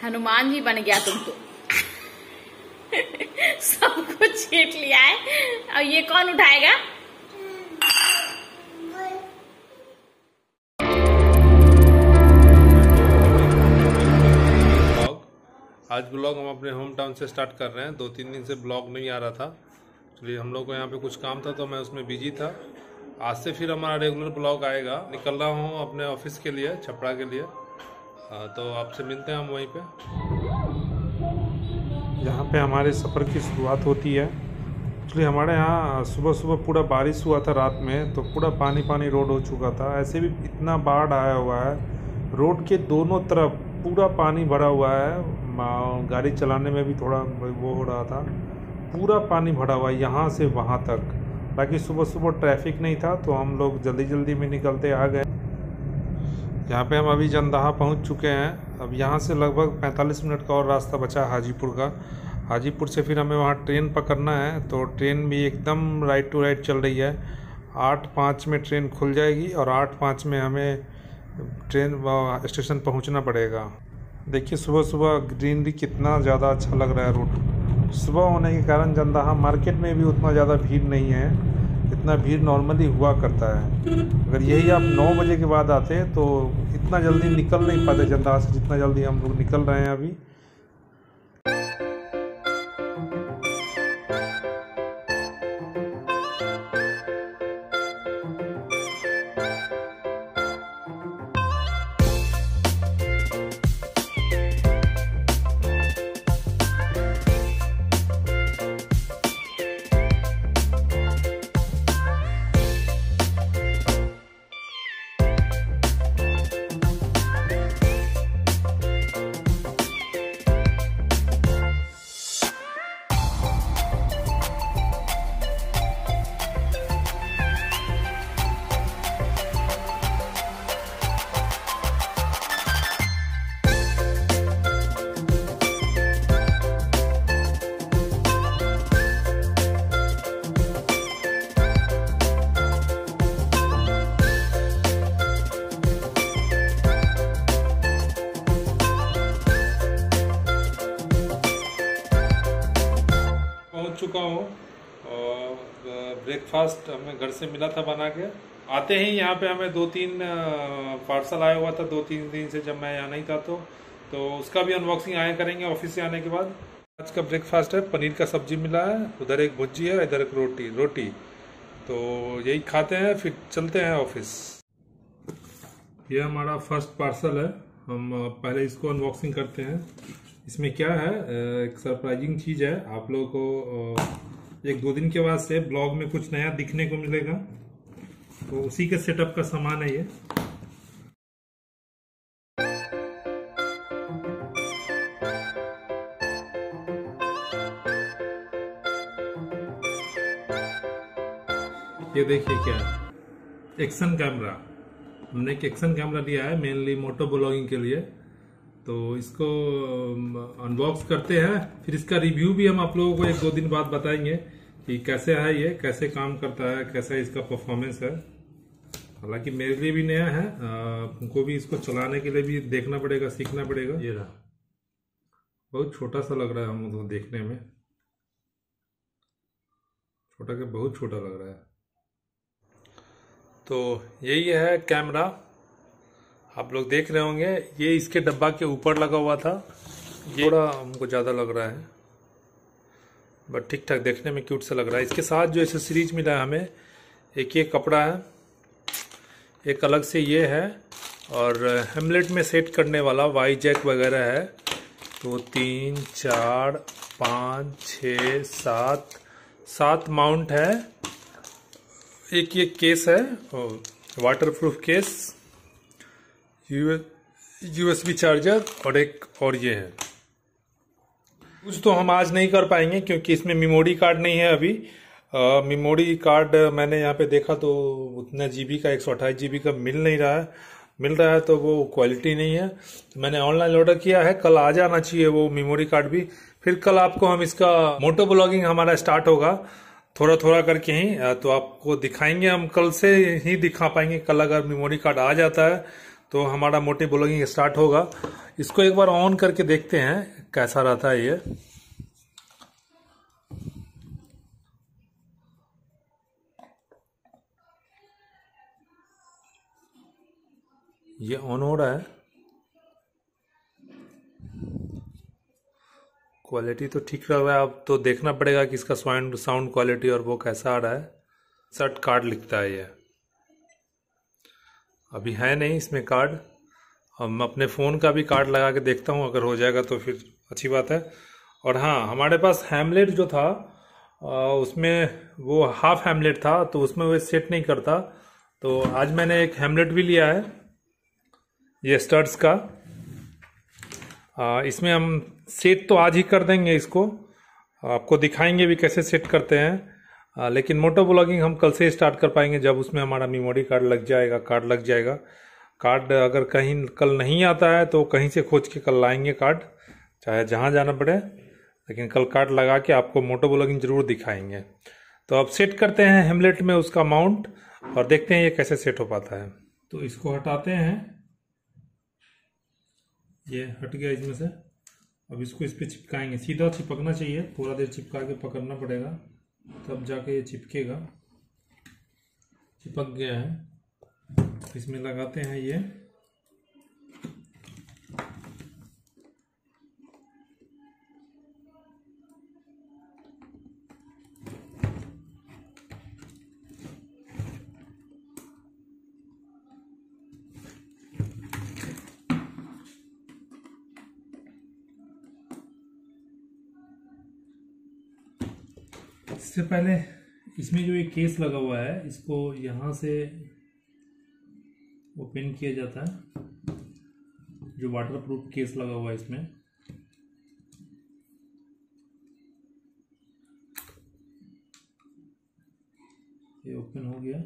हनुमान जी बन गया तुम तो। सब कुछ छीट लिया है, और ये कौन उठाएगा? आज ब्लॉग हम अपने होम टाउन से स्टार्ट कर रहे हैं। 2-3 दिन से ब्लॉग नहीं आ रहा था, इसलिए हम लोग को यहाँ पे कुछ काम था तो मैं उसमें बिजी था। आज से फिर हमारा रेगुलर ब्लॉग आएगा। निकल रहा हूँ अपने ऑफिस के लिए, छपरा के लिए। तो आपसे मिलते हैं हम वहीं पे, जहाँ पे हमारे सफ़र की शुरुआत होती है। एक्चुअली हमारे यहाँ सुबह सुबह पूरा बारिश हुआ था रात में, तो पूरा पानी पानी रोड हो चुका था। ऐसे भी इतना बाढ़ आया हुआ है, रोड के दोनों तरफ पूरा पानी भरा हुआ है। गाड़ी चलाने में भी थोड़ा वो हो रहा था, पूरा पानी भरा हुआ है यहाँ से वहाँ तक। बाकी सुबह सुबह ट्रैफिक नहीं था, तो हम लोग जल्दी जल्दी में निकलते आ गए। यहाँ पे हम अभी जंदाहा पहुँच चुके हैं। अब यहाँ से लगभग 45 मिनट का और रास्ता बचा हाजीपुर का। हाजीपुर से फिर हमें वहाँ ट्रेन पकड़ना है, तो ट्रेन भी एकदम राइट टू राइट चल रही है। 8:05 में ट्रेन खुल जाएगी और 8:05 में हमें ट्रेन स्टेशन पहुँचना पड़ेगा। देखिए सुबह सुबह ग्रीनरी कितना ज़्यादा अच्छा लग रहा है। रूट सुबह होने के कारण जंदाहा मार्केट में भी उतना ज़्यादा भीड़ नहीं है, इतना भीड़ नॉर्मली हुआ करता है। अगर यही आप 9 बजे के बाद आते तो इतना जल्दी निकल नहीं पाते जंदाहा से, जितना जल्दी हम लोग निकल रहे हैं अभी। चुका हूँ और ब्रेकफास्ट हमें घर से मिला था बना के। आते ही यहाँ पे हमें 2-3 पार्सल आया हुआ था 2-3 दिन से, जब मैं यहाँ नहीं था तो उसका भी अनबॉक्सिंग आया करेंगे ऑफिस से आने के बाद। आज का ब्रेकफास्ट है, पनीर का सब्जी मिला है, उधर एक भुजी है, इधर एक रोटी। तो यही खाते हैं, फिर चलते हैं ऑफिस। ये हमारा फर्स्ट पार्सल है, हम पहले इसको अनबॉक्सिंग करते हैं। इसमें क्या है, एक सरप्राइजिंग चीज़ है। आप लोगों को 1-2 दिन के बाद से ब्लॉग में कुछ नया दिखने को मिलेगा, तो उसी के सेटअप का सामान है ये। ये देखिए क्या है, एक्शन कैमरा। हमने एक एक्शन कैमरा लिया है मेनली मोटो ब्लॉगिंग के लिए। तो इसको अनबॉक्स करते हैं, फिर इसका रिव्यू भी हम आप लोगों को 1-2 दिन बाद बताएंगे कि कैसे है ये, कैसे काम करता है, कैसा इसका परफॉर्मेंस है। हालांकि मेरे लिए भी नया है, उनको भी इसको चलाने के लिए भी देखना पड़ेगा, सीखना पड़ेगा। ये रहा, बहुत छोटा सा लग रहा है हमको देखने में, छोटा के बहुत छोटा लग रहा है। तो यही है कैमरा, आप लोग देख रहे होंगे। ये इसके डब्बा के ऊपर लगा हुआ था, ये थोड़ा हमको ज़्यादा लग रहा है, बट ठीक ठाक देखने में क्यूट सा लग रहा है। इसके साथ जो एसेसरीज मिला है हमें, एक ये कपड़ा है, एक अलग से ये है, और हेमलेट में सेट करने वाला वाई जैक वगैरह है। तो 3, 4, 5, 6, 7 माउंट है। एक ये केस है, वाटरप्रूफ केस, USB चार्जर, और ये है। कुछ तो हम आज नहीं कर पाएंगे क्योंकि इसमें मेमोरी कार्ड नहीं है अभी। मेमोरी कार्ड मैंने यहाँ पे देखा तो उतना GB का 128 GB का मिल नहीं रहा है, मिल रहा है तो वो क्वालिटी नहीं है। तो मैंने ऑनलाइन ऑर्डर किया है, कल आ जाना चाहिए वो मेमोरी कार्ड भी। फिर कल आपको हम इसका मोटो ब्लॉगिंग हमारा स्टार्ट होगा थोड़ा थोड़ा करके ही, तो आपको दिखाएंगे। हम कल से ही दिखा पाएंगे, कल अगर मेमोरी कार्ड आ जाता है तो हमारा मोटी ब्लॉगिंग स्टार्ट होगा। इसको एक बार ऑन करके देखते हैं कैसा रहता है ये ऑन हो रहा है। क्वालिटी तो ठीक रह रहा है, अब तो देखना पड़ेगा कि इसका साउंड क्वालिटी और वो कैसा आ रहा है। सर्ट कार्ड लिखता है ये, अभी है नहीं इसमें कार्ड। हम अपने फ़ोन का भी कार्ड लगा के देखता हूँ, अगर हो जाएगा तो फिर अच्छी बात है। और हाँ, हमारे पास हैमलेट जो था उसमें वो हाफ हैमलेट था, तो उसमें वो सेट नहीं करता। तो आज मैंने एक हैमलेट भी लिया है, ये स्टड्स का। इसमें हम सेट तो आज ही कर देंगे, इसको आपको दिखाएंगे भी कैसे सेट करते हैं। लेकिन मोटो ब्लॉगिंग हम कल से स्टार्ट कर पाएंगे, जब उसमें हमारा मेमोरी कार्ड लग जाएगा। कार्ड अगर कहीं कल नहीं आता है तो कहीं से खोज के कल लाएंगे कार्ड, चाहे जहाँ जाना पड़े, लेकिन कल कार्ड लगा के आपको मोटो ब्लॉगिंग जरूर दिखाएंगे। तो अब सेट करते हैं हेमलेट में उसका माउंट और देखते हैं ये कैसे सेट हो पाता है। तो इसको हटाते हैं, ये हट गया इसमें से। अब इसको इस पे चिपकाएंगे, सीधा चिपकना चाहिए, थोड़ा देर चिपका के पकड़ना पड़ेगा, तब जाके ये चिपकेगा। चिपक गया है, इसमें लगाते हैं ये। इससे पहले इसमें जो ये केस लगा हुआ है, इसको यहाँ से ओपन किया जाता है। जो वाटरप्रूफ केस लगा हुआ है इसमें, ये ओपन हो गया,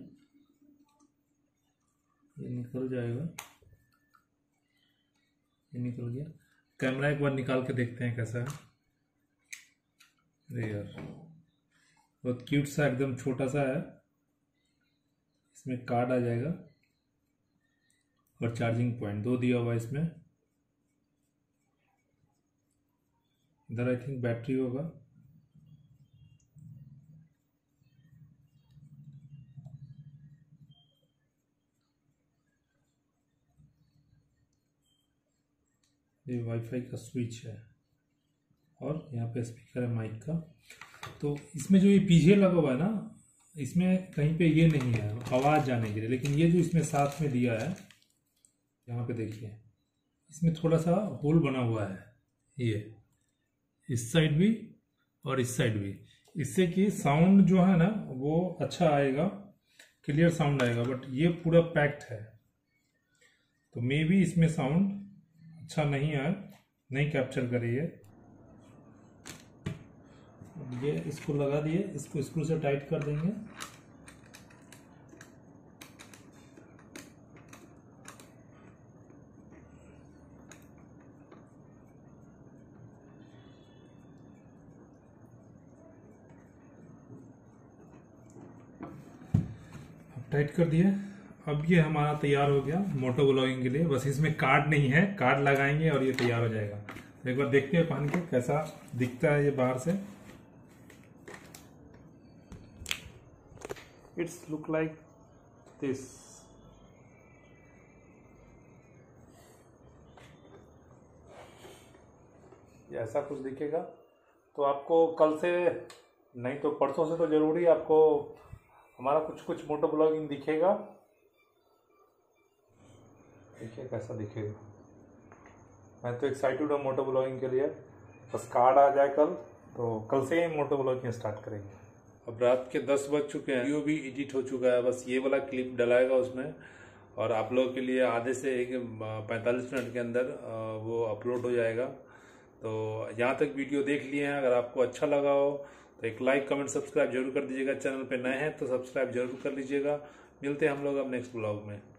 ये निकल जाएगा, ये निकल गया। कैमरा एक बार निकाल के देखते हैं कैसा है। अरे यार, बहुत क्यूट सा, एकदम छोटा सा है। इसमें कार्ड आ जाएगा और चार्जिंग पॉइंट 2 दिया हुआ है इसमें। इधर आई थिंक बैटरी होगा। ये वाईफाई का स्विच है और यहाँ पे स्पीकर है माइक का। तो इसमें जो ये पीछे लगा हुआ है ना, इसमें कहीं पे ये नहीं है आवाज़ जाने के लिए, लेकिन ये जो इसमें साथ में दिया है, यहाँ पे देखिए, इसमें थोड़ा सा होल बना हुआ है, ये इस साइड भी और इस साइड भी, इससे कि साउंड जो है ना वो अच्छा आएगा, क्लियर साउंड आएगा। बट ये पूरा पैक्ड है, तो मे बी इसमें साउंड अच्छा नहीं आए, नहीं कैप्चर करिए। ये इसको लगा दिए, इसको स्क्रू से टाइट कर देंगे। अब टाइट कर दिए। अब ये हमारा तैयार हो गया मोटो ब्लॉगिंग के लिए। बस इसमें कार्ड नहीं है, कार्ड लगाएंगे और ये तैयार हो जाएगा। तो एक बार देखते हैं पहन के कैसा दिखता है ये बाहर से। It's look like this। ये ऐसा कुछ दिखेगा। तो आपको कल से नहीं तो परसों से तो जरूरी आपको हमारा कुछ मोटो ब्लॉगिंग दिखेगा। देखिए कैसा दिखेगा। मैं तो एक्साइटेड हूँ मोटो ब्लॉगिंग के लिए। बस कार्ड आ जाए कल, तो कल से ही मोटो ब्लॉगिंग स्टार्ट करेंगे। अब रात के 10 बज चुके हैं, वीडियो भी एडिट हो चुका है, बस ये वाला क्लिप डलाएगा उसमें और आप लोगों के लिए आधे से 45 मिनट के अंदर वो अपलोड हो जाएगा। तो यहाँ तक वीडियो देख लिए हैं, अगर आपको अच्छा लगा हो तो एक लाइक कमेंट सब्सक्राइब जरूर कर दीजिएगा। चैनल पे नए हैं तो सब्सक्राइब जरूर कर लीजिएगा। मिलते हैं हम लोग अब नेक्स्ट ब्लॉग में।